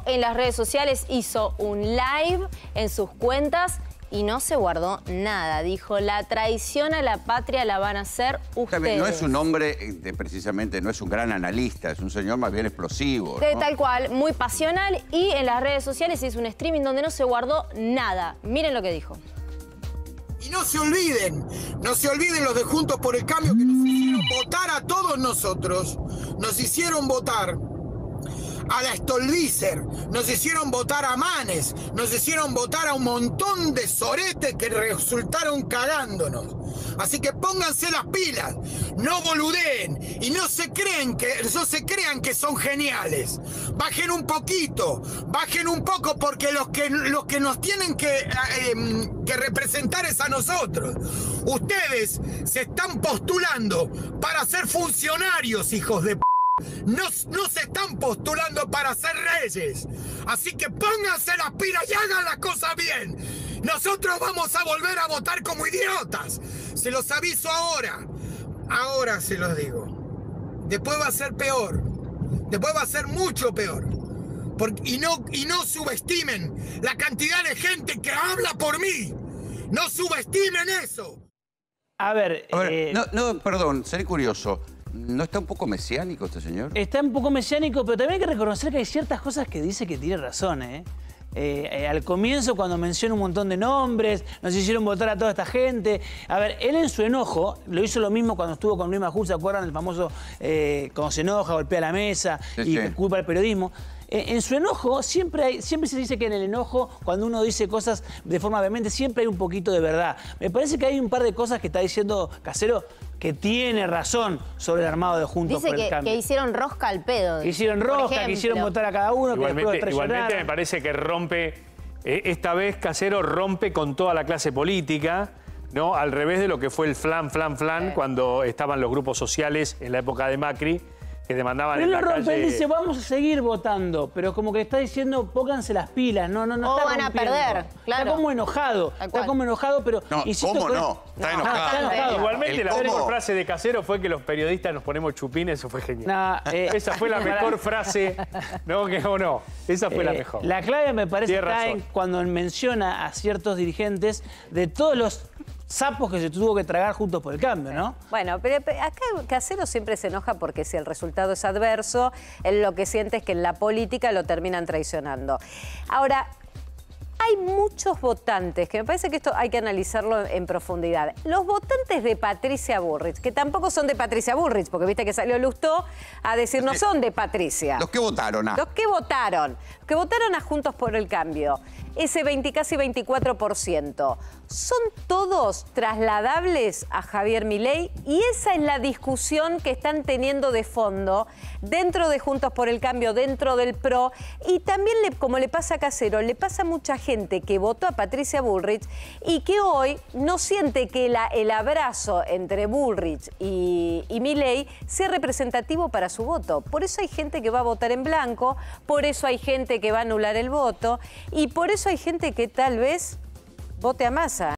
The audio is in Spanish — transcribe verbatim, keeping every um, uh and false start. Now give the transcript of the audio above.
en las redes sociales, hizo un live en sus cuentas y no se guardó nada. Dijo, la traición a la patria la van a hacer ustedes. No es un hombre, de, precisamente, no es un gran analista, es un señor más bien explosivo, ¿no? De tal cual, muy pasional, y en las redes sociales hizo un streaming donde no se guardó nada. Miren lo que dijo. Y no se olviden, no se olviden los de Juntos por el Cambio que nos hicieron votar a todos nosotros, nos hicieron votar a la Stolbizer, nos hicieron votar a Manes, nos hicieron votar a un montón de soretes que resultaron cagándonos. Así que pónganse las pilas, no boludeen y no se creen que, no se crean que son geniales. Bajen un poquito, bajen un poco porque los que, los que nos tienen que, eh, que representar es a nosotros. Ustedes se están postulando para ser funcionarios, hijos de p***. No, no se están postulando para ser reyes. Así que pónganse las pilas y hagan las cosas bien. Nosotros vamos a volver a votar como idiotas. Se los aviso ahora. Ahora se los digo. Después va a ser peor. Después va a ser mucho peor. Porque, y, no, y no subestimen la cantidad de gente que habla por mí. No subestimen eso. A ver... A ver eh... no, no, perdón, seré curioso. ¿No está un poco mesiánico este señor? Está un poco mesiánico, pero también hay que reconocer que hay ciertas cosas que dice que tiene razón, ¿eh? Eh, eh, al comienzo, cuando menciona un montón de nombres, nos hicieron votar a toda esta gente. A ver, él en su enojo, lo hizo lo mismo cuando estuvo con Luis Majul, ¿se acuerdan? El famoso, eh, cuando se enoja, golpea la mesa sí, y sí. culpa al periodismo. Eh, en su enojo, siempre, hay, siempre se dice que en el enojo, cuando uno dice cosas de forma vehemente, siempre hay un poquito de verdad. Me parece que hay un par de cosas que está diciendo Casero que tiene razón sobre el armado de Juntos Dice por el que, Cambio. que hicieron rosca al pedo. Que hicieron rosca, que hicieron votar a cada uno, igualmente, que después igualmente me parece que rompe, eh, esta vez Casero rompe con toda la clase política, ¿no? Al revés de lo que fue el flan, flan, flan, sí. Cuando estaban los grupos sociales en la época de Macri, que demandaban pero en la él lo rompe, calle... él dice, vamos a seguir votando, pero como que está diciendo, pónganse las pilas, no, no, no o está van rompiendo. a perder, claro. Está como enojado, está como enojado, pero... No, insisto, ¿cómo con... no? Está no, enojado. está enojado. Igualmente El la cómo. mejor frase de Casero fue que los periodistas nos ponemos chupines, eso fue genial. No, eh, Esa fue la mejor frase, ¿no? Que, o no, esa fue eh, la mejor. La clave me parece Tiene está razón. en cuando menciona a ciertos dirigentes de todos los sapos que se tuvo que tragar Juntos por el Cambio, ¿no? Bueno, pero acá Casero siempre se enoja porque si el resultado es adverso, él lo que siente es que en la política lo terminan traicionando. Ahora, hay muchos votantes, que me parece que esto hay que analizarlo en profundidad. Los votantes de Patricia Bullrich, que tampoco son de Patricia Bullrich, porque viste que salió Lustó a decir no son de Patricia. Los que votaron a... Los que votaron, los que votaron a Juntos por el Cambio, ese veinte, casi veinticuatro por ciento, son todos trasladables a Javier Milei y esa es la discusión que están teniendo de fondo dentro de Juntos por el Cambio, dentro del P R O y también, le, como le pasa a Casero, le pasa a mucha gente que votó a Patricia Bullrich y que hoy no siente que la, el abrazo entre Bullrich y, y Milei sea representativo para su voto. Por eso hay gente que va a votar en blanco, por eso hay gente que va a anular el voto y por eso hay gente que tal vez vote a Massa.